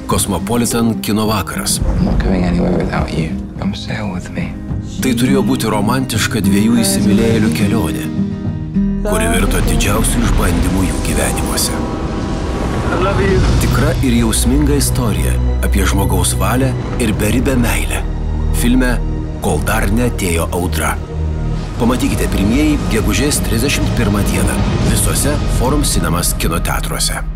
Cosmopolitan kino vakaras. Tai turėjo būti romantiška dviejų įsimylėjėlių kelionė, kuri virto didžiausių išbandymų jų gyvenimuose. Tikra ir jausminga istorija apie žmogaus valią ir beribę meilę. Filme Kol dar neatėjo audra. Pamatykite pirmieji gegužės 31 dieną visuose Forum Cinemas kino teatruose.